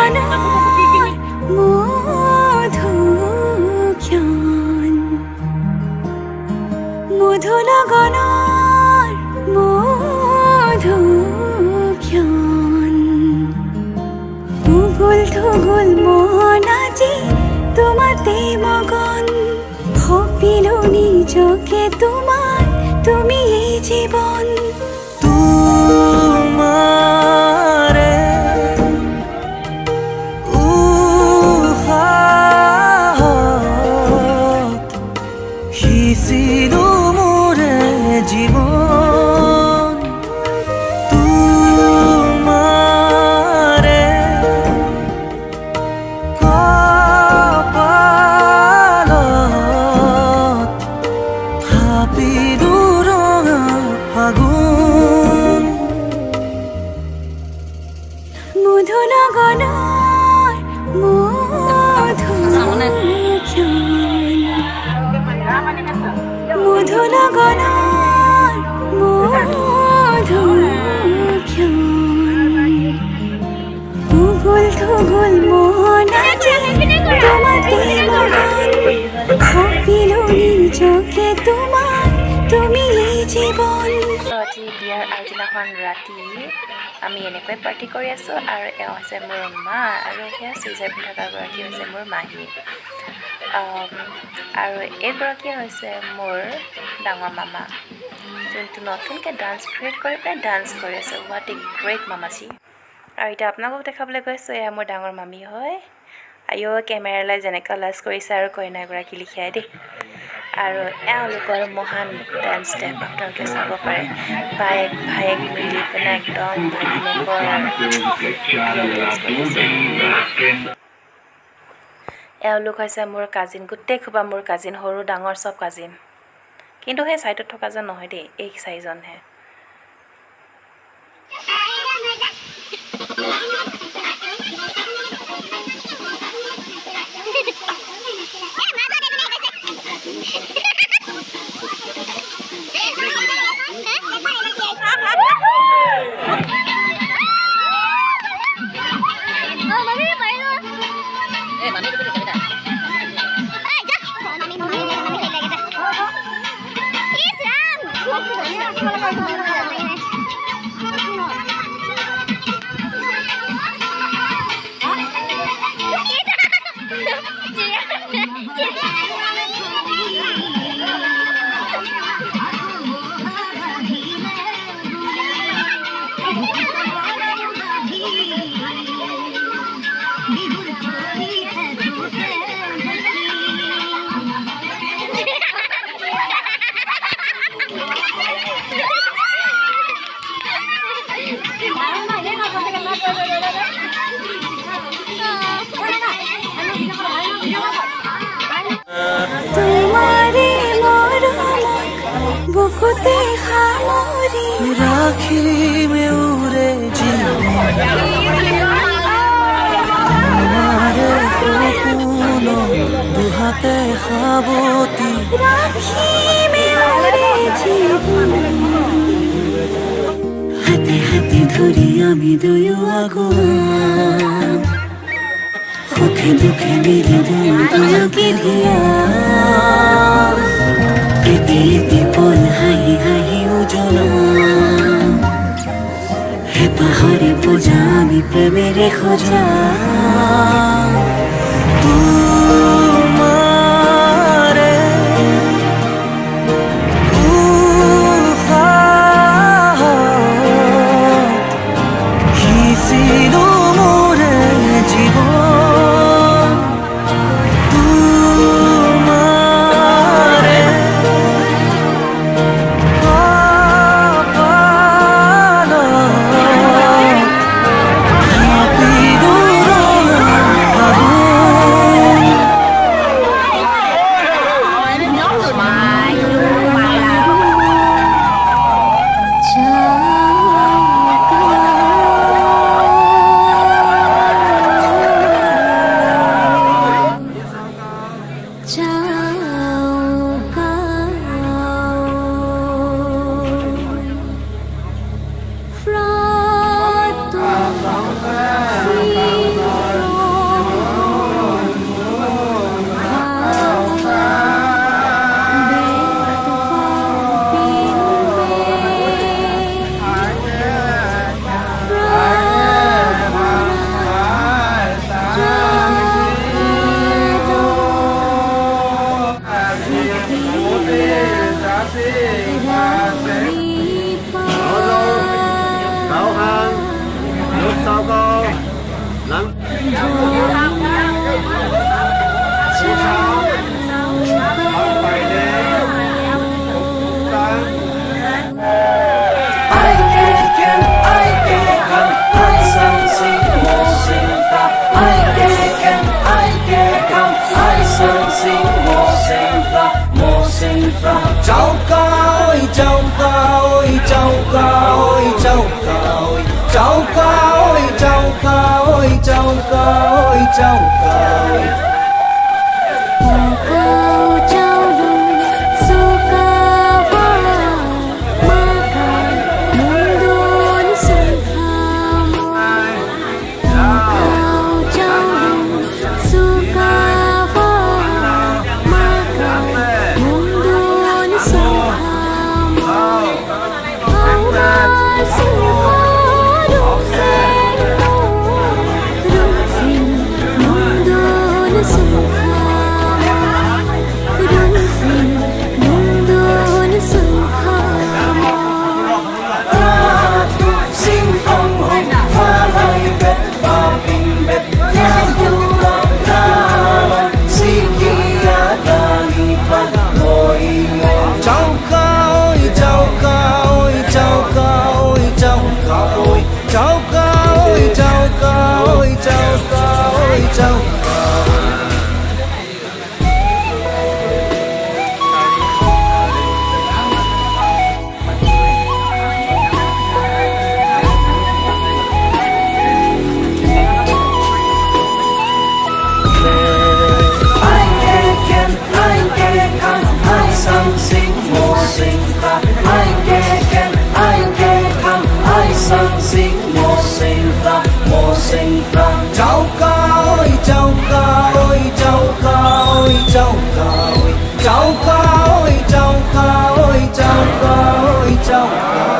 গগনৰ মধু ক্ষণ মধু গগনৰ মধু ক্ষণ উগুল থুগুল মন আজি তোমাতে মগন ভাবিলো নিজকে তোমার তুমি এই জীবন তোমারে উহাত সিঁচিলো মোরে জীবন তোমারে কপালত থাপিলো ৰঙা ফাগুন মধু গগনৰ মধু ক্ষণ মধু গগনৰ মধু ক্ষণ উগুল থুগুল মন আজি তোমাতে মগন ভাবিলো নিজকে তোমার তুমি এই জীবন আজি বিয়াৰ আগদিনাখন ৰাতি আমি এনেকৈ পাৰ্টি কৰি আছোঁ আৰু এওঁ হৈছে মোৰ মা আৰু সেয়া চুইজাৰ পিন্ধি থকাগৰাকী হৈছে মোৰ মাহী আৰু এইগৰাকী হৈছে মোৰ ডাঙৰ মামা যোনটো নতুনকৈ ডান্স ক্ৰিয়েট কৰি পেলাই ডান্স কৰি আছে হোৱাট এ গ্ৰেট মামাচি আৰু এতিয়া আপোনালোকক দেখাবলৈ গৈছোঁ এয়া মোৰ ডাঙৰ মামী হয় আইঅ কেমেৰালৈ যেনেকৈ লাজ কৰিছে আৰু কইনাগৰাকী লিখিয়াই দেই আৰু এওঁলোকৰ মহান ডান্স ষ্টেপ আপোনালোকে চাব পাৰে বায়েক ভায়েক মিলি পেলাই একদম এওঁলোক হৈছে মোৰ কাজিন গোটেই খোবা মোৰ কাজিন সৰু ডাঙৰ চব কাজিন কিন্তু সেই চাইডত থকাজন নহয় দেই এই চাৰিজনহে তোমারে মরমক বুকুতে খামরি রাখিমে উরে জীবন তোমারে সপোন দুহাতে সাবতি রাখিমে উরে জীবন হাতে হাতে ধরি আমি দুয়ো আগুয়াম সুখে দুখে মিলি দুয়োকে ধিয়া এটি এটি পল হাঁহি হাঁহি উজ্বলাম হেঁপাহৰে পূজা আমি প্ৰেমেৰে খোজা তোমারে উহাত সিঁচিলো মোরে জীবন তোমারে কপালত থাপিলো ৰঙা ফাগুন cháu ca ơi cháu ca ơi cháu ca ơi cháu ca ơi. Cháu ca ơi cháu ca ơi cháu ca ơi cháu ca. Anh kê khăn ai sang sinh mô sinh ta anh kê khen anh kê khăn ai sang sinh mô sinh ta cháu ca ơi cháu ca ơi cháu ca ơi cháu ca ơi cháu ca ơi cháu ca ơi cháu ca ơi cháu ca.